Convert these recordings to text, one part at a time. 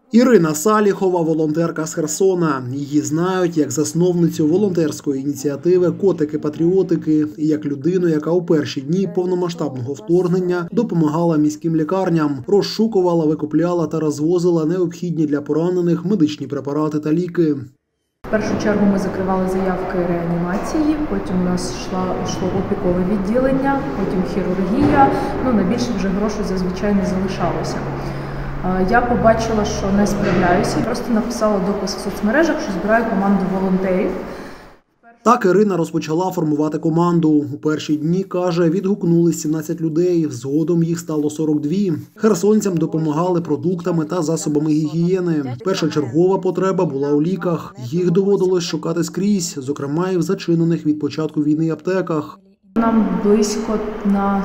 Ірина Саліхова – волонтерка з Херсона. Її знають як засновницю волонтерської ініціативи «Котики-патріотики» і як людину, яка у перші дні повномасштабного вторгнення допомагала міським лікарням, розшукувала, викупляла та розвозила необхідні для поранених медичні препарати та ліки. В першу чергу ми закривали заявки реанімації, потім у нас йшло опікове відділення, потім хірургія. Найбільше вже грошей зазвичай не залишалося. Я побачила, що не справляюся, просто написала допис в соцмережах, що збираю команду волонтерів. Так Ірина розпочала формувати команду. У перші дні, каже, відгукнулись 17 людей, згодом їх стало 42. Херсонцям допомагали продуктами та засобами гігієни. Першочергова потреба була у ліках. Їх доводилось шукати скрізь, зокрема і в зачинених від початку війни аптеках. Нам близько на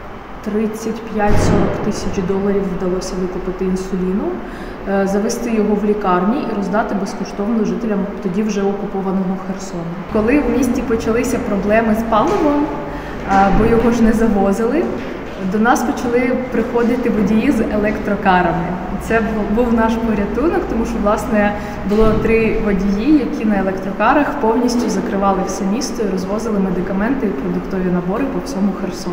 35-40 тисяч доларів вдалося викупити інсуліну, завести його в лікарні і роздати безкоштовно жителям тоді вже окупованого Херсону. Коли в місті почалися проблеми з паливом, бо його ж не завозили, до нас почали приходити водії з електрокарами. Це був наш порятунок, тому що, власне, було 3 водії, які на електрокарах повністю закривали все місто і розвозили медикаменти і продуктові набори по всьому Херсону.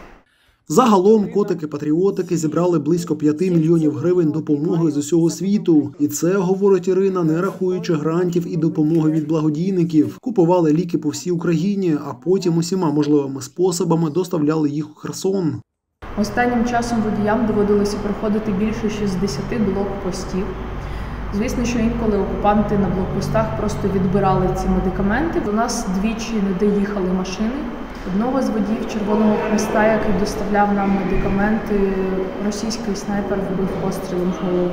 Загалом котики-патріотики зібрали близько 5 мільйонів гривень допомоги з усього світу. І це, говорить Ірина, не рахуючи грантів і допомоги від благодійників. Купували ліки по всій Україні, а потім усіма можливими способами доставляли їх у Херсон. Останнім часом водіям доводилося проходити більше 60 блокпостів. Звісно, що інколи окупанти на блокпостах просто відбирали ці медикаменти. До нас двічі не доїхали машини. Одного з водіїв Червоного Хреста, який доставляв нам медикаменти, російський снайпер вбив пострілом в голову.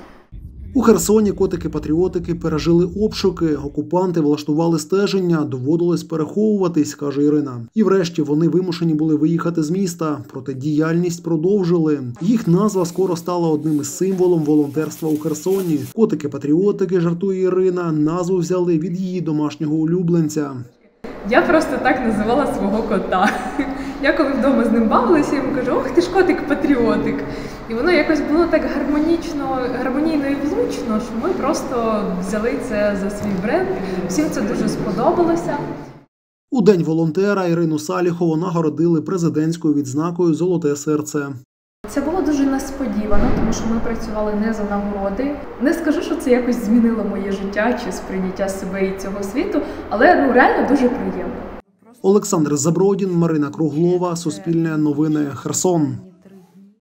У Херсоні котики-патріотики пережили обшуки, окупанти влаштували стеження, доводилось переховуватись, каже Ірина. І врешті вони вимушені були виїхати з міста, проте діяльність продовжили. Їх назва скоро стала одним із символом волонтерства у Херсоні. Котики-патріотики, жартує Ірина, назву взяли від її домашнього улюбленця. Я просто так називала свого кота. Я коли вдома з ним бавилася, я йому кажу: «Ох, ти ж котик-патріотик». І воно якось було так гармонійно і влучно, що ми просто взяли це за свій бренд. Всім це дуже сподобалося. У День волонтера Ірину Саліхову нагородили президентською відзнакою «Золоте серце». Це було дуже несподівано, тому що ми працювали не за нагороди. Не скажу, що це якось змінило моє життя чи сприйняття себе і цього світу, але реально дуже приємно. Олександр Забродін, Марина Круглова, Суспільне новини, Херсон.